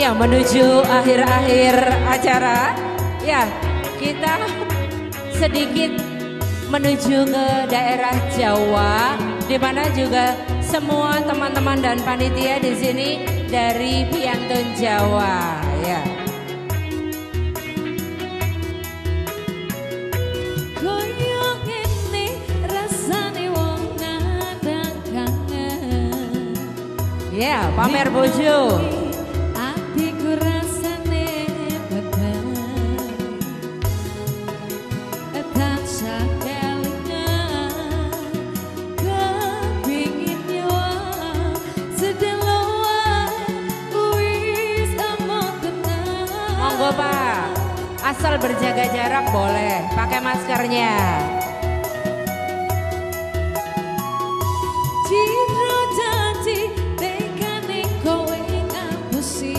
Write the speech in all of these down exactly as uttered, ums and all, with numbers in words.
Ya, menuju akhir-akhir acara. Ya, kita sedikit menuju ke daerah Jawa, di mana juga semua teman-teman dan panitia di sini dari Piantun Jawa. Ya. Ya, pamer bojo. Atiku rasane beben tansah kelingan kepingin nyawa sedeloan wis amot tenang. Monggo Pak, asal berjaga jarak boleh, pakai maskernya. Ciro janji tekane kowe ngapusi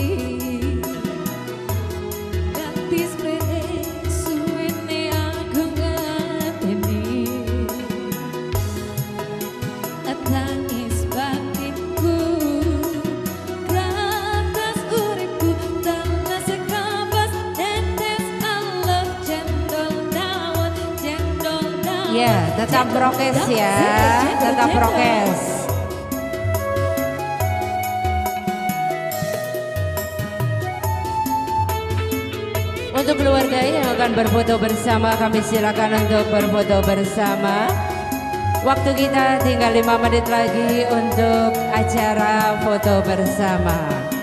ganti spray suwene aku ngateni tangis batinku ratas uripku tanah sekabas tetes alaf cendol dawet cendol dawet. Ya, tetap prokes ya, tetap prokes. Untuk keluarga yang akan berfoto bersama, kami silakan untuk berfoto bersama. Waktu kita tinggal lima menit lagi untuk acara foto bersama.